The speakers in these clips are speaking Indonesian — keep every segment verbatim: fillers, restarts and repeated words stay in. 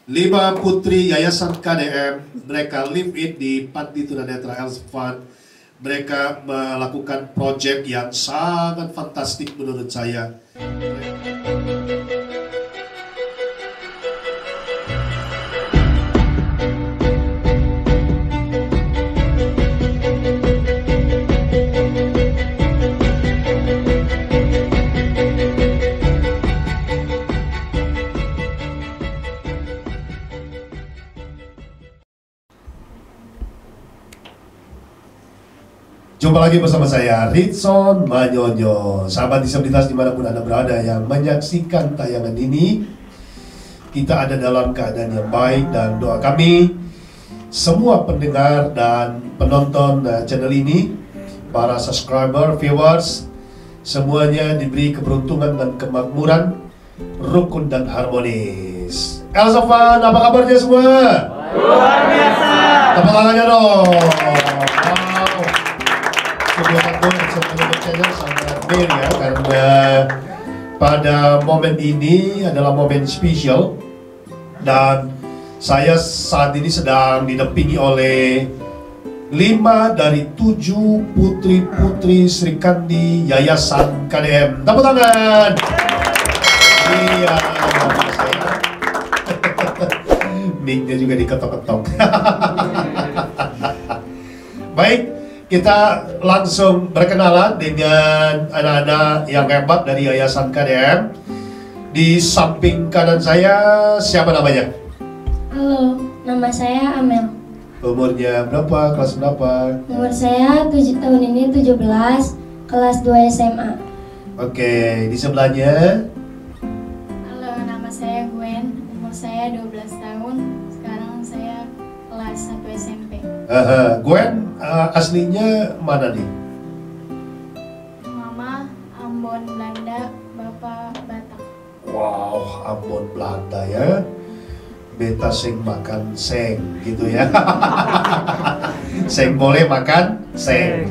Lima putri Yayasan K D M, mereka live it di Panti Tunanetra Health Fund. Mereka melakukan proyek yang sangat fantastik menurut saya. Jumpa lagi bersama saya, Ritson Manyonyo. Sahabat disabilitas dimanapun Anda berada yang menyaksikan tayangan ini, kita ada dalam keadaan yang baik dan doa kami semua pendengar dan penonton channel ini, para subscriber, viewers, semuanya diberi keberuntungan dan kemakmuran, rukun dan harmonis. Elsa Fan, apa kabarnya semua? Luar biasa. Tepuk tangannya dong. Channel sangat fair ya, karena pada momen ini adalah momen spesial dan saya saat ini sedang didampingi oleh lima dari tujuh putri-putri Sri Kandi Yayasan K D M. Tepuk tangan. Iya, mic-nya juga diketok-ketok. Baik, kita langsung berkenalan dengan anak-anak yang hebat dari Yayasan K D M. Di samping kanan saya, siapa namanya? Halo, nama saya Amel. Umurnya berapa? Kelas berapa? Umur saya tujuh tahun ini tujuh belas, kelas dua S M A. Oke, di sebelahnya. Halo, nama saya Gwen. Umur saya dua belas tahun. Sekarang saya kelas satu S M P. Uh, Gwen, uh, aslinya mana nih? Mama Ambon, Belanda. Bapak Batak. Wow, Ambon Belanda ya. Beta seng makan seng gitu ya. Seng boleh makan seng.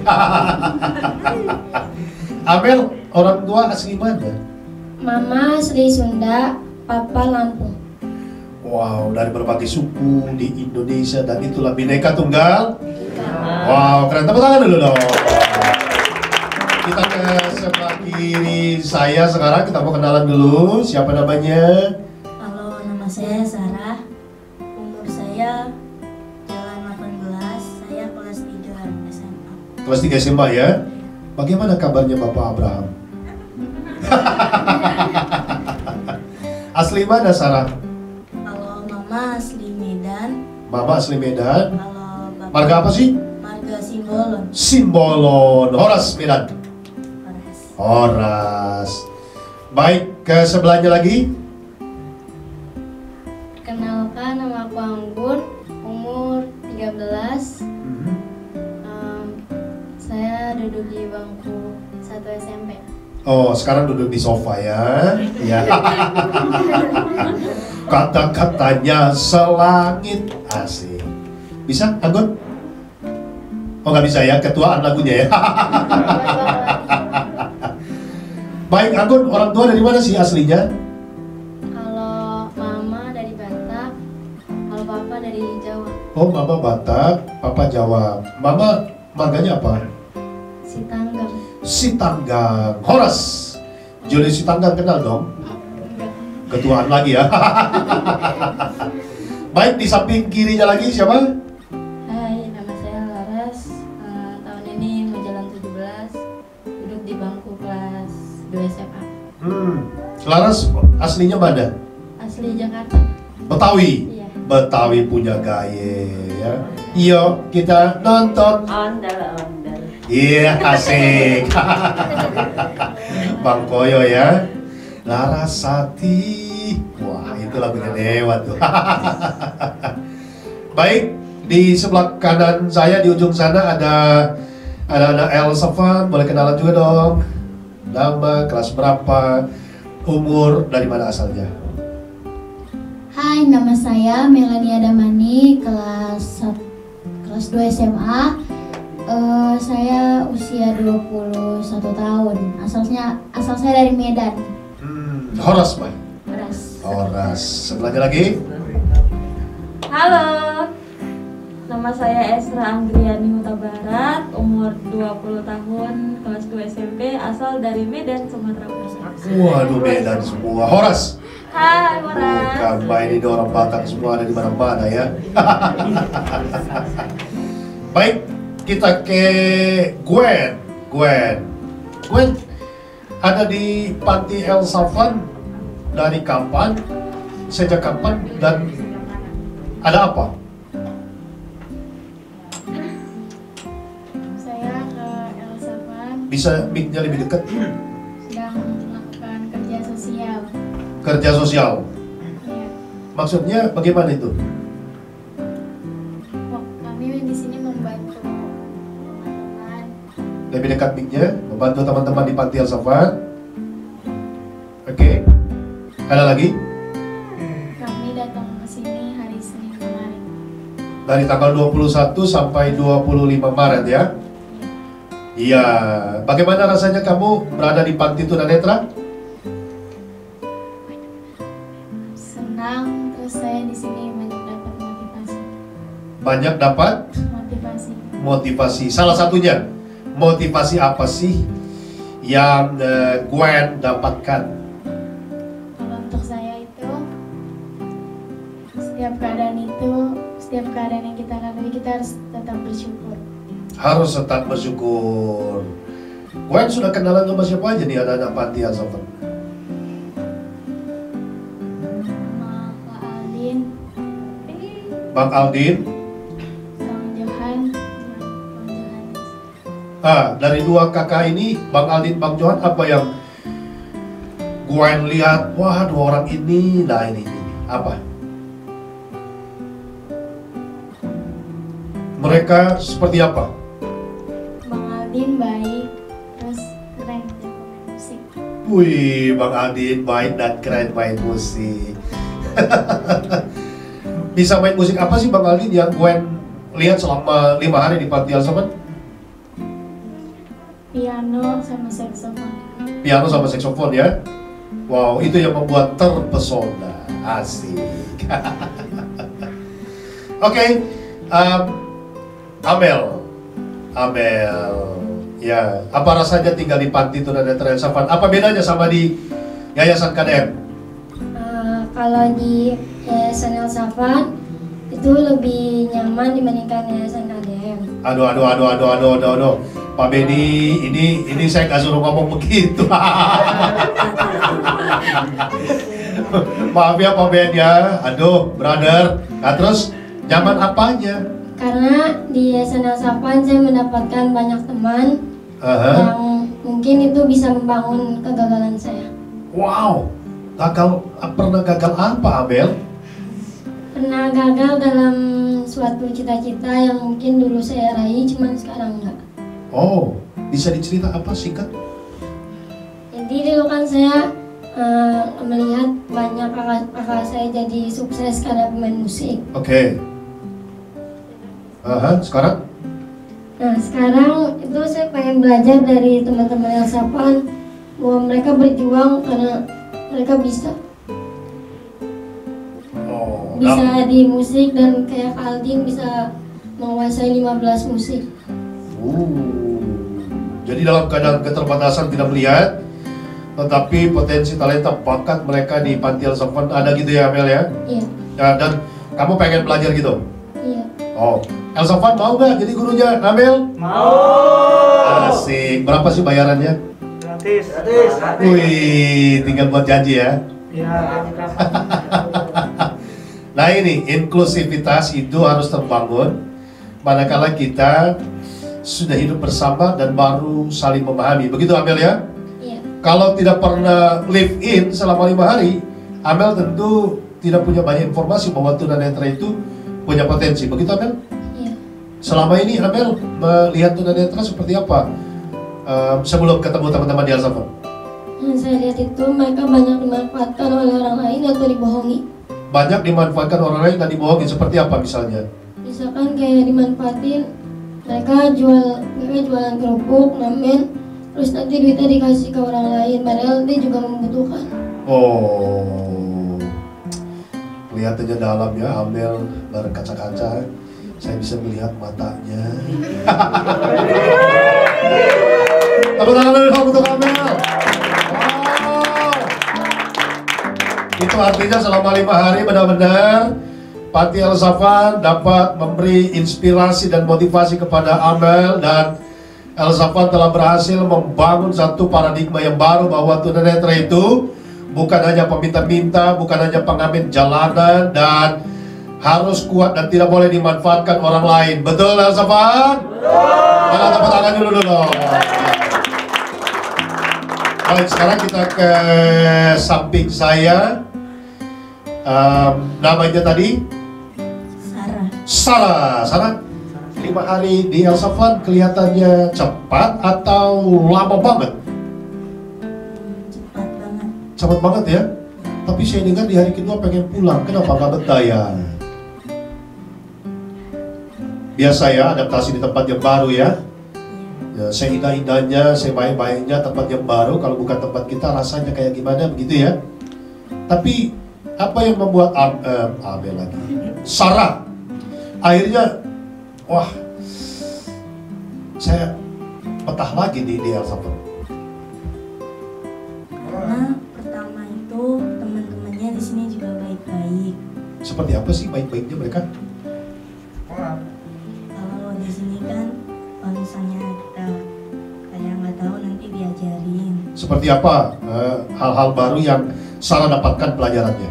Amel, orang tua asli mana? Mama asli Sunda, Papa Lampung. Wow, dari berbagai suku di Indonesia dan itulah Bhinneka Tunggal. Wow, keren. Tepuk tangan dulu dong. Kita ke sebelah kiri saya sekarang, kita mau kenalan dulu. Siapa namanya? Halo, nama saya Sarah. Umur saya jalan delapan belas, saya kelas tiga S M A. Kelas tiga S M A ya? Bagaimana kabarnya Bapak Abraham? Asli mana Sarah? Kalau mama asli Medan, Mama asli Medan. kalau bapak Marga apa sih? marga Simbolon. Simbolon. Horas Medan. Horas. Horas. Baik, ke sebelahnya lagi. Kenalkan, nama aku Anggun. Umur tiga belas. Um, saya duduk di bangku satu S M P. Oh, sekarang duduk di sofa ya. Ya. Kata-katanya selangit, asik. Bisa, Anggun? Oh, nggak bisa ya, ketuaan lagunya ya. Baik, Anggun, orang tua dari mana sih aslinya? Kalau mama dari Batak, kalau papa dari Jawa. Oh, mama Batak, papa Jawa. Mama marganya apa? Sitanggang. Sitanggang. Horas. Juli Sitanggang kenal dong? Enggak. Ketuaan lagi ya. Baik, di samping kirinya lagi siapa? Hai, nama saya Laras. Eh, tahun ini mau jalan tujuh belas. Duduk di bangku kelas dua S M A. Hmm. Laras aslinya mana? Asli Jakarta. Betawi. Iya. Betawi punya gaya ya. Yuk kita nonton. Ondel-ondel. Iya, asik. Bang Koyo ya. Larasati. Wah, itu lagunya Dewa tuh. Baik, di sebelah kanan saya di ujung sana ada ada anak Elsa Fan. Boleh kenalan juga dong. Nama, kelas berapa, umur, dari mana asalnya? Hai, nama saya Melania Damani, kelas satu, kelas dua S M A. Eh, saya usia dua puluh satu tahun. Asalnya asal saya dari Medan. Hmm, Horas, Pak. Beras. Horas. Sebelahnya lagi. Halo, nama saya Esra Anggriani Huta Barat, umur dua puluh tahun, kelas dua S M P, asal dari Medan, Sumatera Utara. Waduh, Medan semua. Horas. Hai, Moras. Bukan main, ini orang Batak semua ada di mana-mana ya. Baik, kita ke Gwen. Gwen. Gwen ada di Panti El Safan dari kapan? Sejak kapan dan ada apa? Saya ke El Safan Bisa mic-nya lebih dekat? sedang melakukan kerja sosial. Kerja sosial. Ya. Maksudnya bagaimana itu? Oh, kami di sini membantu teman-teman. Lebih dekat mic-nya, membantu teman-teman di Panti El Safan. Oke. Ada lagi? Kami datang ke sini hari Senin kemarin. Dari tanggal dua puluh satu sampai dua puluh lima Maret ya? Iya. Bagaimana rasanya kamu berada di Panti Tunanetra? Senang, terus saya di sini banyak dapat motivasi. Banyak dapat Motivasi. motivasi. Salah satunya, motivasi apa sih yang eh, Gwen dapatkan? Kalau untuk saya itu setiap keadaan itu, setiap keadaan yang kita lalui kita harus tetap bersyukur. Harus tetap bersyukur. Gwen sudah kenalan sama siapa aja nih anak-anak Panti Asuhan? Sama Pak Aldin, Bang Aldin. Bang Johan, Bang Johannes. Ah, dari dua kakak ini, Bang Aldin, Bang Johan, apa yang Gwen lihat? Wah, dua orang ini, nah ini, ini. Apa? Mereka seperti apa? Bang Aldin baik, terus keren jago main musik. Wih, Bang Aldin baik dan keren main musik. Bisa main musik apa sih Bang Aldin yang Gwen lihat selama lima hari di Panti Asuhan? Piano sama saxophone. Piano sama saksofon ya. Wow, itu yang membuat terpesona. Asik. Oke, um, Amel, Amel, ya, apa rasanya tinggal di Panti Tunanetra El Safan? Apa bedanya sama di Yayasan K D M? Eh, kalau di Yayasan El Safan itu lebih nyaman dibandingkan Yayasan K D M. Aduh, aduh, aduh, aduh, aduh, aduh, aduh. Pak Beni, ini, ini saya nggak suruh ngomong begitu. Maaf ya Pak Ben ya. Aduh, brother. Nah terus nyaman apanya? Karena di Yayasan El Safan saya mendapatkan banyak teman Aha. yang mungkin itu bisa membangun kegagalan saya. Wow, gagal, pernah gagal apa Amel? Pernah gagal dalam suatu cita-cita yang mungkin dulu saya raih, cuman sekarang enggak. Oh, bisa dicerita apa singkat? Jadi dulu kan saya eh, melihat banyak kakak-kakak saya jadi sukses karena pemain musik. Oke. Aha, sekarang? Nah sekarang itu saya pengen belajar dari teman-teman El Safan bahwa mereka berjuang karena mereka bisa Oh, bisa nah, di musik dan kayak Kak Aldin bisa menguasai lima belas musik. uh, jadi dalam keadaan keterbatasan tidak melihat, tetapi potensi talenta bakat mereka di Panti El Safan ada gitu ya Amel ya? Iya, Ya, dan kamu pengen belajar gitu? iya. Oh, El Safan mau nggak jadi gurunya, Amel? Mau. Asik. Berapa sih bayarannya? Gratis. Gratis. Wih, tinggal buat janji ya. Ya, Nah ini, inklusivitas itu harus terbangun manakala kita sudah hidup bersama dan baru saling memahami. Begitu Amel ya? Iya. Kalau tidak pernah live in selama lima hari, Amel tentu tidak punya banyak informasi bahwa tunanetra itu punya potensi. Begitu Amel? Iya. Selama ini Amel melihat tunanetra seperti apa uh, sebelum ketemu teman-teman di El Safan? Yang saya lihat itu mereka banyak dimanfaatkan oleh orang lain atau dibohongi. Banyak dimanfaatkan orang lain dan dibohongi, seperti apa misalnya? Misalkan kayak dimanfaatin, mereka jual mereka jualan kerupuk, ramen, terus nanti duitnya dikasih ke orang lain, padahal dia juga membutuhkan. Oh, Kelihatannya dalam ya, Amel berkaca-kaca. Saya bisa melihat matanya. Tepuk tangan dulu untuk Amel. Wow. Itu artinya selama lima hari benar-benar Panti El-Safan dapat memberi inspirasi dan motivasi kepada Amel, dan El-Safan telah berhasil membangun satu paradigma yang baru bahwa tunanetra itu bukan hanya peminta-minta, bukan hanya pengamen jalanan, dan harus kuat dan tidak boleh dimanfaatkan orang lain. Betul El-Safan? Betul. Mana tepuk tangan dulu dulu. Baik, sekarang kita ke samping saya. Um, namanya tadi? Sarah. Sarah. Sarah, lima hari di El-Safan kelihatannya cepat atau lama banget? Cepat banget. Cepat banget ya? Tapi saya dengar di hari kedua pengen pulang. Kenapa nggak betah ya? Biasa ya, adaptasi di tempat yang baru ya. Ya, saya indah-indahnya, saya baik-baiknya tempat yang baru. Kalau bukan tempat kita rasanya kayak gimana begitu ya. Tapi apa yang membuat Am, eh, Amel lagi, Sarah akhirnya, wah, saya betah lagi di di El-Safan? Karena pertama itu teman-temannya di sini juga baik-baik. Seperti apa sih baik-baiknya mereka? Kalau di sini kan, kalau misalnya kita kayak nggak tahu nanti diajarin. Seperti apa eh, hal-hal baru yang Sarah dapatkan pelajarannya?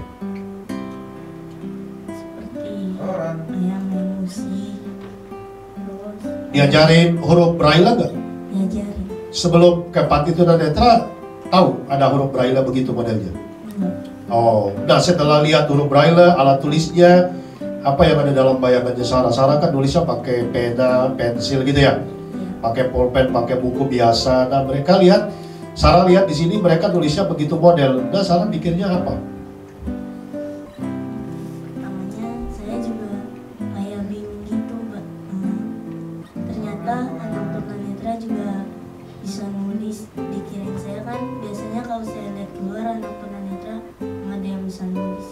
Seperti kayak main musik, terus Diajarin huruf Braille nggak? diajarin. Sebelum ke Panti Tunanetra tahu ada huruf Braille begitu modelnya? Enggak. Oh, nah setelah lihat huruf Braille, alat tulisnya, apa yang ada dalam bayangannya Sarah? Sarah kan nulisnya pakai pena, pensil gitu ya, pakai pulpen, pakai buku biasa. Nah mereka lihat, Sarah lihat di sini mereka nulisnya begitu model. Nah Sarah pikirnya apa? Pertamanya saya juga kayak bingung gitu, Mbak. Hmm, ternyata anak tunanetra juga bisa nulis. Dikirain saya kan biasanya kalau saya lihat keluar anak tunanetra nggak ada yang bisa nulis.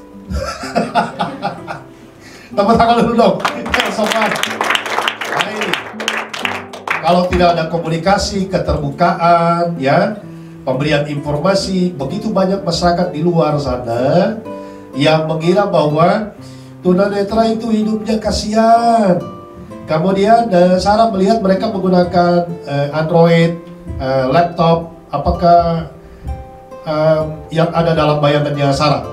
Tepuk tangan dulu dong. Sopan. Baik. Kalau tidak ada komunikasi, keterbukaan, ya, pemberian informasi, begitu banyak masyarakat di luar sana yang mengira bahwa tunanetra itu hidupnya kasihan. Kemudian eh, Sarah melihat mereka menggunakan eh, Android, eh, laptop. Apakah eh, yang ada dalam bayangannya Sarah?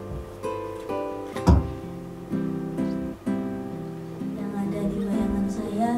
Yang ada di bayangan saya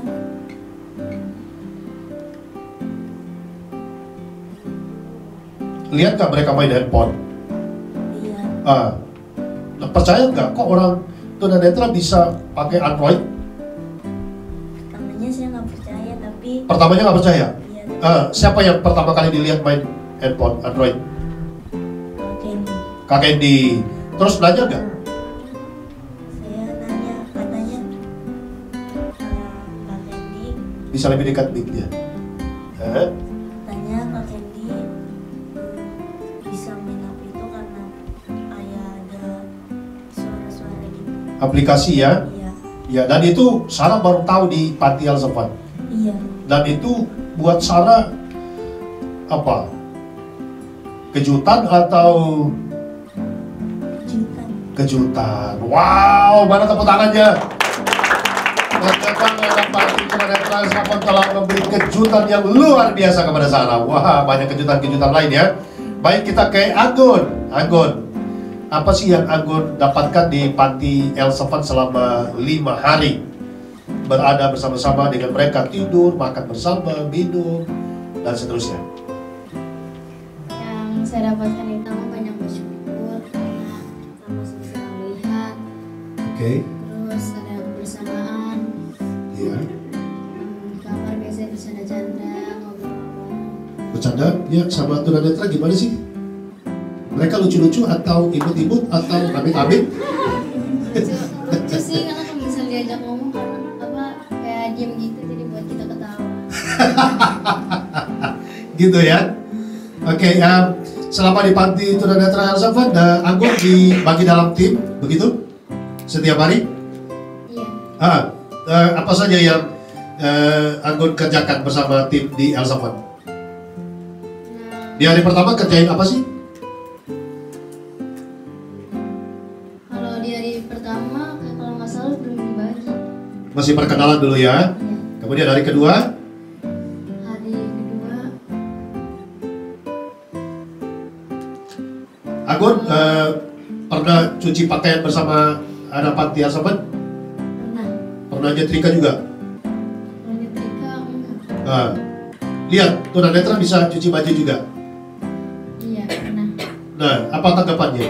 Lihat nggak mereka main handphone? lihat Ah, nah, percaya nggak kok orang tunanetra bisa pakai Android? pertamanya saya nggak percaya, tapi Pertamanya nggak percaya. iya, Ah, siapa yang pertama kali dilihat main handphone Android? kalau Candy Kak Candy. Terus nanya nggak? saya nanya, katanya eh, Kak Candy Bisa lebih dekat mic-nya. Eh? katanya Kak Candy hmm, bisa main apa itu karena kayak ada suara-suara gitu. Aplikasi ya. Iya, Ya, dan itu Sarah baru tahu di Panti El-Safan. iya. Dan itu buat Sarah apa? Kejutan atau Kejutan. kejutan? Wow, mana tepuk tangannya? Ternyata anak Panti Tunanetra El-Safan telah memberi kejutan yang luar biasa kepada Sarah. Wah, banyak kejutan-kejutan lain ya. Baik, kita ke Anggun. Anggun, apa sih yang Anggun dapatkan di Panti El-Safan selama lima hari? Berada bersama-sama dengan mereka, tidur, makan bersama, minum, dan seterusnya. Yang saya dapatkan itu banyak bersyukur karena kita masih bisa melihat, Oke, terus ada kebersamaan. iya. Hmm, di kamar biasanya bercanda-canda, ngobrol-ngobrol. Bercanda, ya sama tunanetra gimana sih? Mereka lucu-lucu atau imut-imut atau amit-amit? Lucu, lucu sih karena kan bisa diajak ngomong karena apa kayak diem gitu, jadi buat kita ketawa. Gitu ya. Oke, um, selama di Panti Tunanetra El-Safan, uh, Anggun dibagi dalam tim, begitu? Setiap hari? Iya. Ah, eh, apa saja yang eh, Anggun kerjakan bersama tim di El Safan? Nah, Di hari pertama kerjain apa sih? kalau di hari pertama kalau nggak salah belum dibagi. Masih perkenalan dulu ya. Iya. Kemudian hari kedua, Hari kedua Anggun eh, pernah cuci pakaian bersama anak panti asuhan? pernah. Pernah nyetrika juga? Kalau nyetrika enggak. Ah, lihat, tunanetra bisa cuci baju juga. Iya pernah. Nah, apa tanggapannya?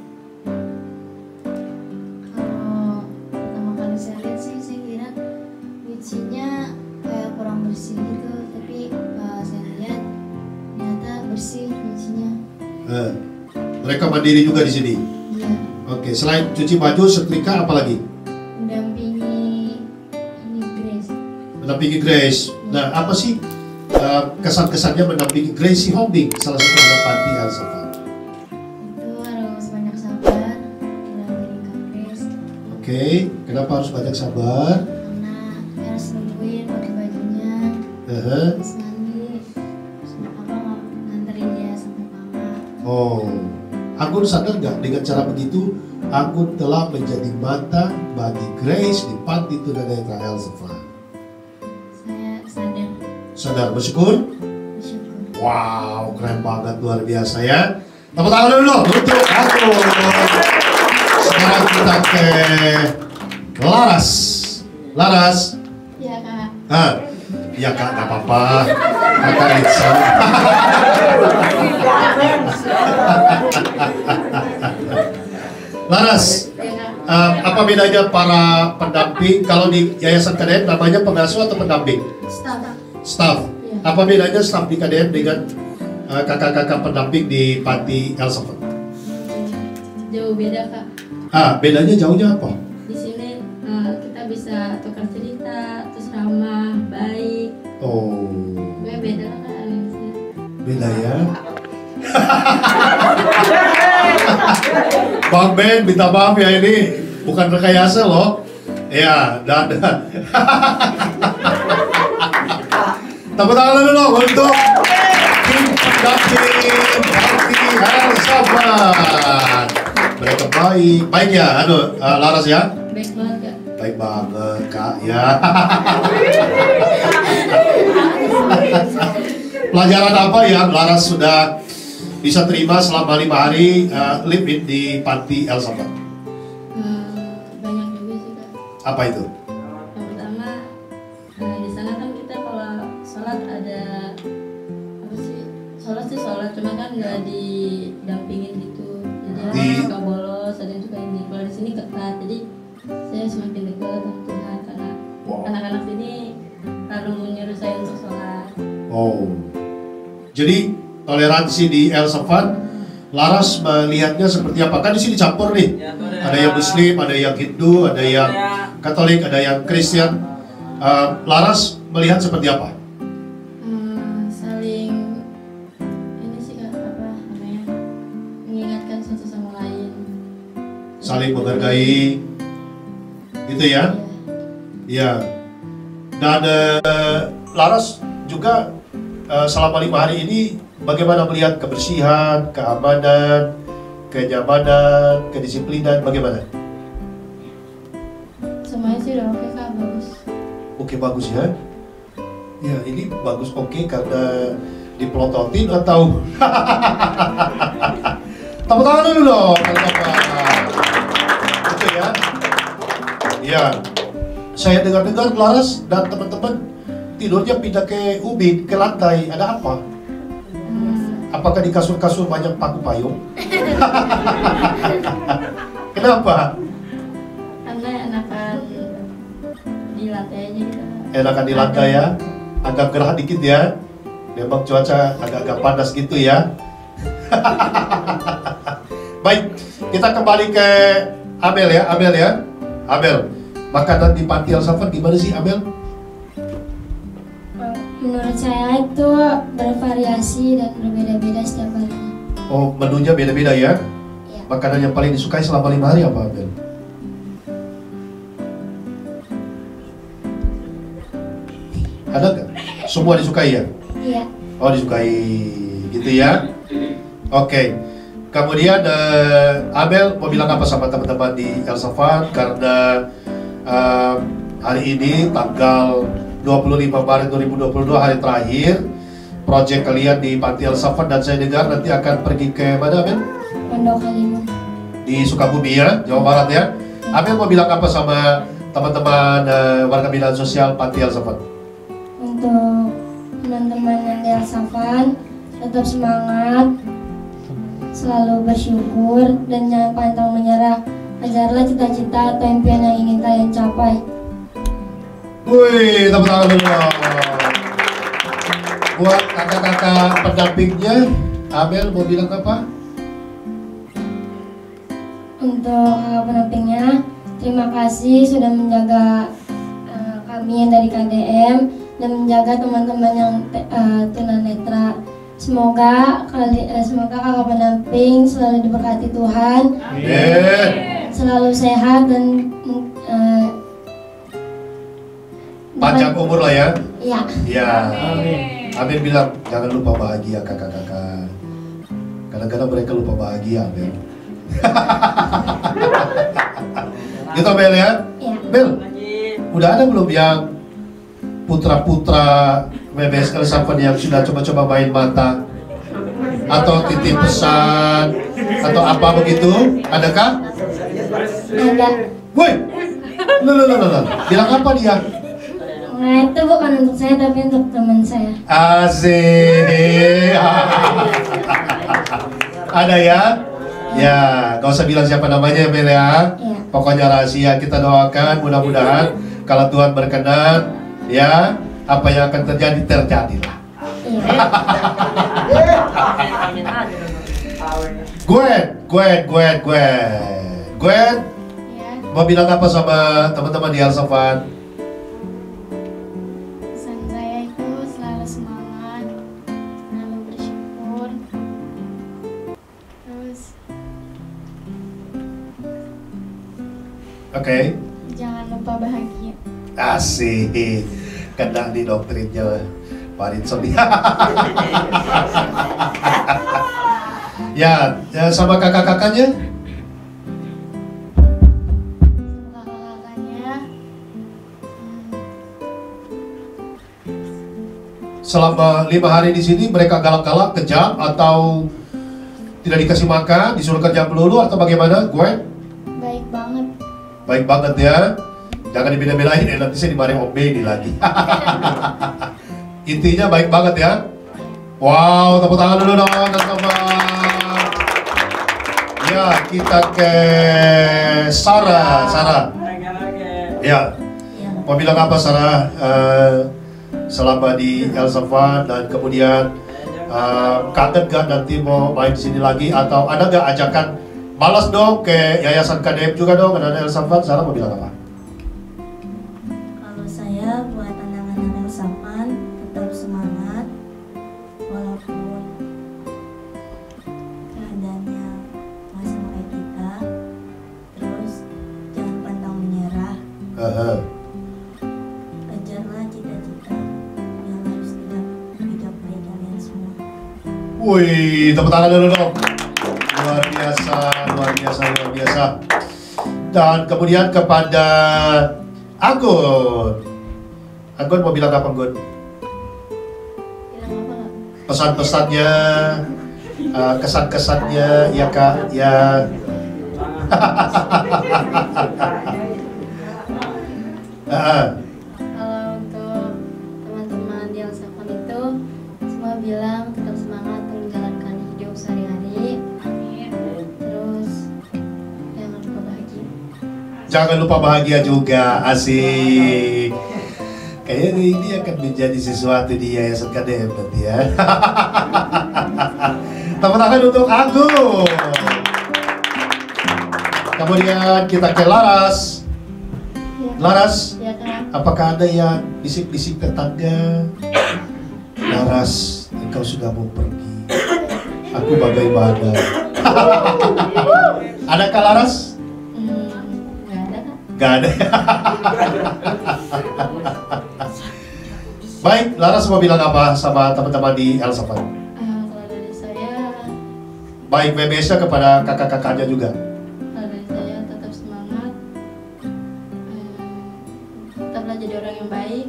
Kalau pertama kali saya lihat sih, saya kira nyucinya kayak kurang bersih gitu, tapi pas saya lihat ternyata bersih nyucinya. Eh, mereka mandiri juga di sini. Iya. Oke, selain cuci baju, setrika, apa lagi? Mendampingi ini Grace. Mendampingi Grace. Nah, apa sih eh, kesan-kesannya mendampingi Grace Hombing, salah satu anak panti El Safan? Itu harus banyak sabar mendampingi Kak Grace, Oke, kenapa harus banyak sabar? karena dia harus nungguin pakai bajunya, Eh, terus mandi, terus apa nggak nganterin dia sampai kamar. Oh, Anggun sadar nggak dengan cara begitu Anggun telah menjadi mata bagi Grace di panti tunanetra El Safan. Saya sadar, Sadar, bersyukur? bersyukur. Wow, keren banget, luar biasa ya. Tepuk tangan dulu untuk Anggun. Sekarang kita ke Laras. Laras. Iya Kak. Ah, ya kak, nggak apa-apa. Kakak Ritsa. Laras, Iya Kak. uh, apa bedanya para pendamping kalau di Yayasan K D M namanya pengasuh atau pendamping? Staff. Staff. Iya. Apa bedanya staff di K D M dengan uh, kakak-kakak pendamping di panti El Safan? Jauh beda Kak. Ah, bedanya jauhnya apa? Di sini eh, kita bisa tukar cerita, terus ramah, baik. Oh, Gue beda lah Kak di sini. beda ya. Bang Ben, minta maaf ya, ini bukan rekayasa loh. Ya, dan tepuk tangan dulu untuk tim pendamping panti El Safan. Mereka baik, baik ya, aduh, uh, Laras ya. Baik banget Kak. Baik banget kak ya. Pelajaran apa yang Laras sudah bisa terima selama lima hari uh, live in di panti El Safan? Eh, banyak juga sih Kak. Apa itu? Yang pertama eh, di sana kan kita kalau sholat ada apa sih? Sholat sih sholat, cuma kan nggak didampingin gitu. Jadi Di- suka bolos, ada yang suka ini. Kalau di sini ketat, jadi saya semakin dekat sama Tuhan karena Wow. anak-anak sini selalu menyuruh saya untuk sholat. Oh, jadi toleransi di El Safan, Laras melihatnya seperti apa? Kan di sini campur nih. Ada yang Muslim, ada yang Hindu, ada yang Katolik, ada yang Kristen. Uh, Laras melihat seperti apa? Eh, saling ini sih Kak, apa namanya, mengingatkan satu sama lain. Saling menghargai, gitu ya? Iya. Dan uh, Laras juga uh, selama lima hari ini bagaimana melihat kebersihan, keamanan, kenyamanan, kedisiplinan, bagaimana? Semuanya sih udah oke Kak, bagus. Oke, bagus ya. Ya, ini bagus oke karena dipelototin atau tepuk tangan dulu dong, teman-teman. Gitu ya. Ya, saya dengar-dengar Laras dan teman-teman tidurnya pindah ke ubin, ke lantai. Ada apa? Apakah di kasur-kasur banyak paku payung? Kenapa? Karena enakan di lantai aja gitu. Enakan di lantai ya, agak gerah dikit ya. Memang cuaca agak-agak panas gitu ya. Baik, kita kembali ke Amel ya, Amel ya. Amel, makanan di panti El Safan gimana sih Amel? Menurut saya itu bervariasi dan berbeda-beda setiap hari. Oh, menunya beda-beda ya. Ya. Makanan yang paling disukai selama lima hari apa Amel? Ada nggak? Semua disukai ya? Iya. Oh disukai, gitu ya? Oke. Kemudian uh, Amel mau bilang apa sama teman-teman di El Safan karena uh, hari ini tanggal dua puluh lima Maret dua ribu dua puluh dua hari terakhir proyek kalian di Panti El Safan dan saya dengar nanti akan pergi ke mana Amel? Pondok Halimun. Di Sukabumi ya, Jawa Barat ya. Amel mau bilang apa sama teman-teman uh, warga binaan sosial Panti El Safan? Untuk teman-teman yang di El Safan, tetap semangat, selalu bersyukur, dan jangan pantang menyerah. Ajarlah cita-cita atau impian yang ingin kalian capai. Wih, tepuk tangan dulu. Buat kakak-kakak pendampingnya, Amel mau bilang apa? Untuk kakak pendampingnya, terima kasih sudah menjaga uh, kami yang dari K D M dan menjaga teman-teman yang uh, tunanetra. Semoga kali, uh, semoga kakak pendamping selalu diberkati Tuhan, Amin. selalu sehat dan uh, Panjang umur lah ya. ya. Ya. Amel bilang jangan lupa bahagia kakak-kakak. Kadang-kadang mereka lupa bahagia, Amel. Gitu Mel ya? Ya. Mel, udah ada belum yang putra-putra M B S El Safan yang sudah coba-coba main mata? Atau titip pesan? Atau apa begitu? Adakah? Ada. Woi! Loh, loh, loh, loh. Bilang apa dia? Nah, itu bukan untuk saya tapi untuk teman saya. Asik. Ada ya? Ya, gak usah bilang siapa namanya ya Mel ya. Iya. Pokoknya rahasia, kita doakan mudah-mudahan kalau Tuhan berkenan ya, apa yang akan terjadi terjadilah. Iya. Gwen, Gwen, Gwen, Gwen. Gwen, Ya, mau bilang apa sama teman-teman di El Safan? pesan saya itu selalu semangat, selalu bersyukur, terus Oke. jangan lupa bahagia. Asik. Kena di doktrinnya Pak Rinson. Ya, ya, sama kakak-kakaknya? Semoga kakak-kakaknya hmm, Selama lima hari di sini mereka galak-galak, kejam, atau tidak dikasih makan, disuruh kerja melulu, atau bagaimana, Gwen? baik banget. Baik banget ya. Jangan dibela-belain, ya, nanti saya dimarahin Om Benny lagi. Intinya baik banget ya. Wow, tepuk tangan dulu dong teman-teman. Ya, kita ke Sarah, Sarah. Ya, Ya, mau bilang apa Sarah? Eh, selama di El Safan dan kemudian eh, kangen gak nanti mau main di sini lagi, atau ada gak ajakan balas dong ke Yayasan K D M juga dong, anak El Safan? Sarah mau bilang apa? kalau saya buat anak-anak El Safan tetap semangat walaupun keadaannya nggak sama kayak kita. Terus jangan pantang menyerah, Heeh. kejarlah cita-cita yang harus digapai kalian semua. Wih, tepuk tangan dulu dong. Luar biasa, luar biasa, luar biasa. Dan kemudian kepada Anggun. Anggun mau bilang apa, Anggun? Bilang apa nggak? Pesan-pesannya, eh, kesan-kesannya, ya Kak, ya. Ah, Kalau untuk teman-teman di El Safan itu semua bilang tetap semangat menjalankan hidup sehari-hari. Terus jangan lupa bahagia. jangan lupa bahagia juga, asik. Kayaknya ini akan menjadi sesuatu di Yayasan K D M nanti ya. Tepuk tangan untuk Anggun. Kemudian kita ke Laras. Laras, Ya kan? apakah ada yang bisik-bisik tetangga? Laras, engkau sudah mau pergi. Aku bagaimana? Adakah Laras? Hmm, nggak ada kan? Gak ada. Baik, Laras mau bilang apa sama teman-teman di El Safan? Uh, kalau dari saya, Baik, B B S-nya kepada kakak-kakaknya juga. kalau dari saya tetap semangat, um, tetaplah jadi orang yang baik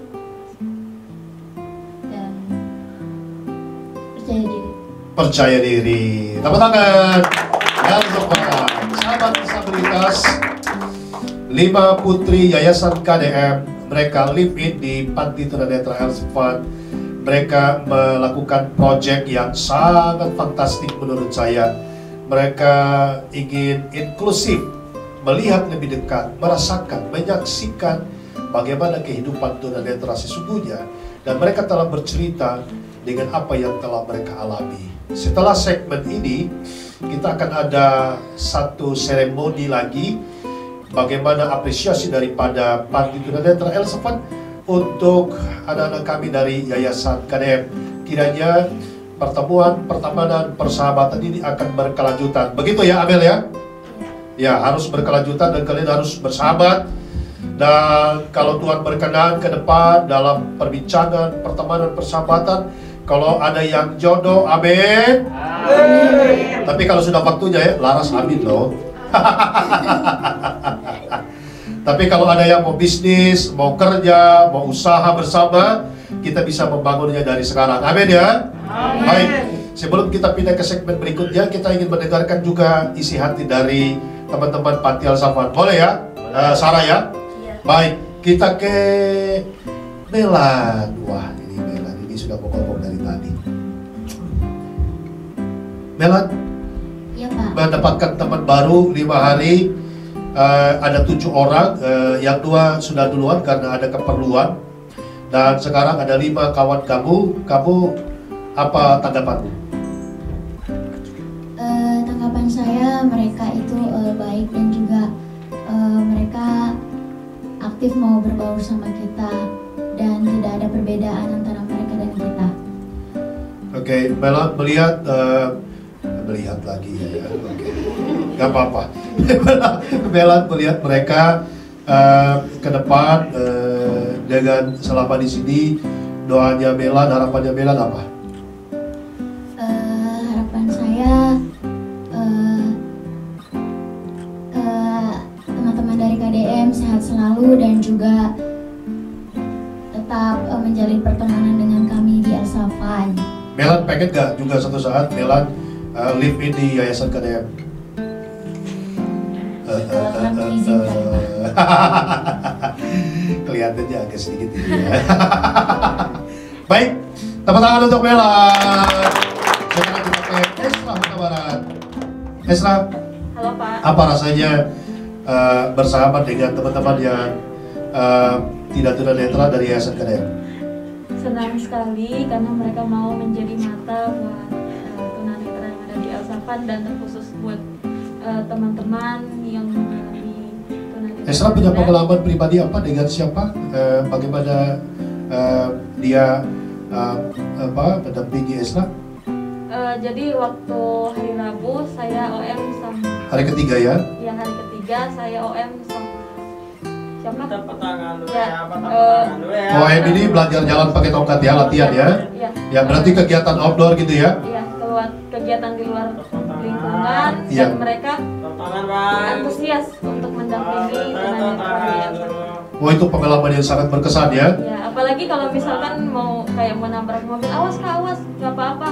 dan percaya diri. Percaya diri. Tepuk tangan. El Safan, sahabat disabilitas, lima putri Yayasan K D M. Mereka live in di Panti Tunanetra El Safan. Mereka melakukan proyek yang sangat fantastik menurut saya. Mereka ingin inklusif, melihat lebih dekat, merasakan, menyaksikan bagaimana kehidupan tunanetra sesungguhnya. Dan mereka telah bercerita dengan apa yang telah mereka alami. Setelah segmen ini, kita akan ada satu seremoni lagi, bagaimana apresiasi daripada Panti Tunanetra El Safan untuk anak-anak kami dari Yayasan K D M. Kiranya pertemuan, pertemanan, persahabatan ini akan berkelanjutan. Begitu ya Amel ya? Ya, harus berkelanjutan dan kalian harus bersahabat. Dan kalau Tuhan berkenan ke depan dalam perbincangan, pertemanan, persahabatan, kalau ada yang jodoh, amin. Amin. Tapi kalau sudah waktunya ya, Laras amin loh. Tapi kalau ada yang mau bisnis, mau kerja, mau usaha bersama, kita bisa membangunnya dari sekarang. Amin ya. Amin. Baik, sebelum kita pindah ke segmen berikutnya, kita ingin mendengarkan juga isi hati dari teman-teman Panti El Safan. Boleh ya, uh, Sarah ya? Iya. Baik, kita ke Melan. Wah, ini Melan ini sudah mau ngomong dari tadi. Melan, Iya Pak. mendapatkan teman baru lima hari. Uh, ada tujuh orang, uh, yang dua sudah duluan karena ada keperluan, dan sekarang ada lima kawan kamu. Kamu apa tanggapanmu? Eh, tanggapan saya mereka itu eh, baik dan juga eh, mereka aktif mau berbaur sama kita dan tidak ada perbedaan antara mereka dan kita. Oke, okay, Melan melihat uh, melihat lagi ya, oke, okay. Gak apa-apa. Melan melihat mereka uh, ke depan uh, dengan selama di sini, doanya Melan, harapannya Melan apa? Eh, harapan saya eh, eh, teman-teman dari K D M sehat selalu dan juga tetap eh, menjalin pertemanan dengan kami di El Safan. Melan pengen gak juga suatu saat Melan uh, live in di Yayasan K D M? Uh, uh, Kalau uh, Tuhan uh, mengizinkan. uh. Kelihatannya agak sedikit ini ya. Baik, tepuk tangan untuk Melan. Sekarang kita ke Esra Huta Barat. Esra, Halo Pak. apa rasanya uh, bersahabat dengan teman-teman yang uh, tidak tunanetra dari Yayasan K D M? Senang sekali karena mereka mau menjadi mata buat uh, tunanetra yang ada di El Safan dan terkhusus buat uh, teman-teman yang mengalami tunanetra. Esra punya pengalaman pribadi apa dengan siapa? Uh, bagaimana uh, dia uh, apa mendampingi Esra? Uh, jadi waktu hari Rabu saya O M sama Hari ketiga ya? ya hari ketiga saya O M sama siapa? Tepuk tangan dulu Ya, ya, tepuk eh, tangan dulu ya. O M ini belajar jalan pakai tongkat ya, latihan ya? Iya. Ya berarti kegiatan outdoor gitu ya? Iya, keluar kegiatan di luar lingkungan Iya. dan mereka Tepuk tangan Bang. antusias untuk mendampingi Tepuk tunanetra di El tangan Safan. dulu. Oh itu pengalaman yang sangat berkesan ya? Ya, apalagi kalau misalkan mau kayak mau nabrak mobil, awas kak, awas, nggak apa-apa.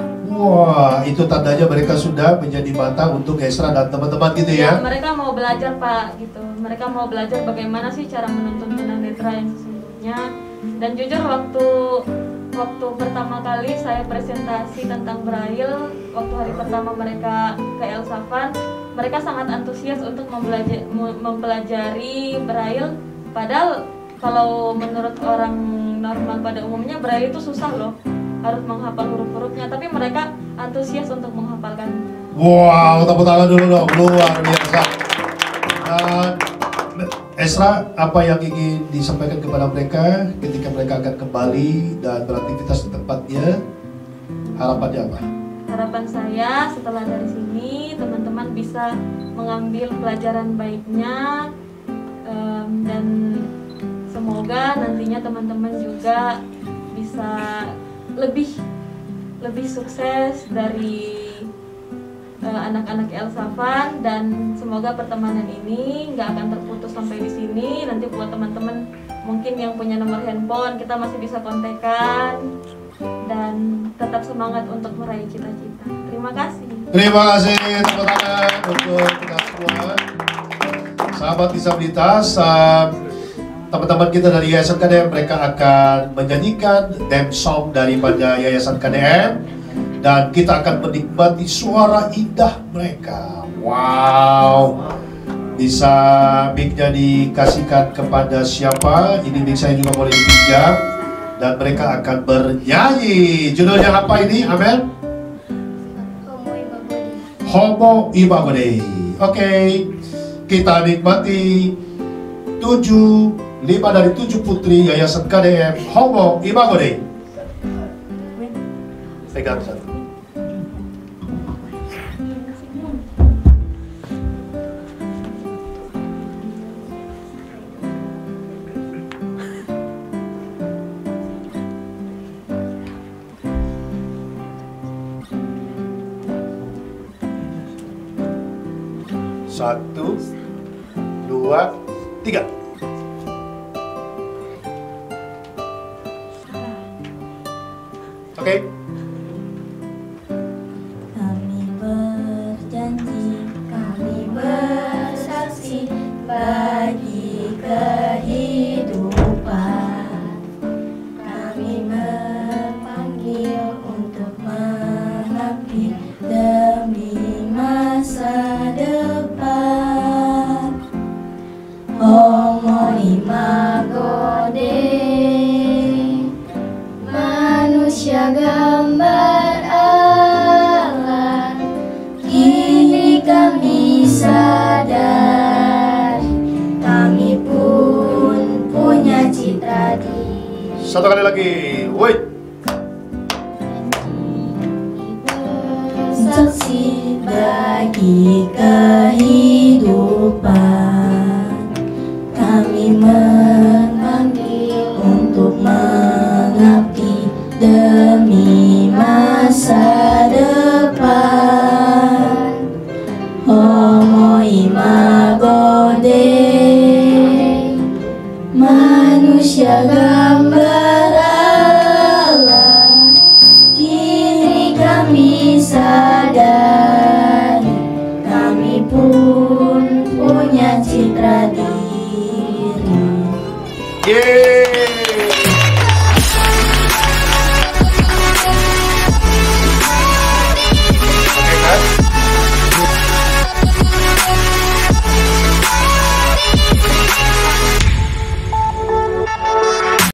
Wah itu tandanya mereka sudah menjadi mata untuk Esra dan teman-teman gitu Ya, ya? mereka mau belajar pak, gitu. Mereka mau belajar bagaimana sih cara menuntun tunanetra yang sesungguhnya. Dan jujur waktu waktu pertama kali saya presentasi tentang Braille, waktu hari pertama mereka ke El Safan, mereka sangat antusias untuk mempelajari, mempelajari Braille. Padahal kalau menurut orang normal pada umumnya Braille itu susah loh, harus menghafal huruf-hurufnya. Tapi mereka antusias untuk menghafalkan. Wow, tepuk tangan dulu dong, luar biasa. Dan Esra, apa yang ingin disampaikan kepada mereka ketika mereka akan kembali dan beraktivitas di tempatnya? Harapannya apa? Harapan saya setelah dari sini teman-teman bisa mengambil pelajaran baiknya, em, dan semoga nantinya teman-teman juga bisa lebih lebih sukses dari uh, anak-anak Elsavan, dan semoga pertemanan ini nggak akan terputus sampai di sini. Nanti buat teman-teman mungkin yang punya nomor handphone, kita masih bisa kontekan, dan tetap semangat untuk meraih cita-cita. Terima kasih. Terima kasih, tepuk tangan untuk kita semua. Sahabat disabilitas, uh, teman-teman kita dari Yayasan K D M, mereka akan menyanyikan theme song daripada Yayasan K D M, dan kita akan menikmati suara indah mereka. Wow, bisa mic-nya dikasihkan kepada siapa? Ini mic saya juga boleh dipinjam, dan mereka akan bernyanyi. Judulnya apa ini, Amel? Homo Imagone. Oke, kita nikmati tujuh lima dari tujuh putri Yayasan K D M Homo Imagone. Pegang satu. Satu, dua, tiga. Oke. Okay. Kami berjanji, kami bersaksi bagi kehidupan. Kami berpanggil untuk mengabdi demi masa depan. Homo Imago Dei, manusia gambar Allah. Kini kami sadar, kami pun punya citra diri. Satu kali lagi, wait. Saksi bagi kehidupan, kami memanggil untuk mengabdi demi masa depan. Homo Imago Dei, manusia gambar Allah. Kini kami sadar, kami pun punya citra diri. Yeay.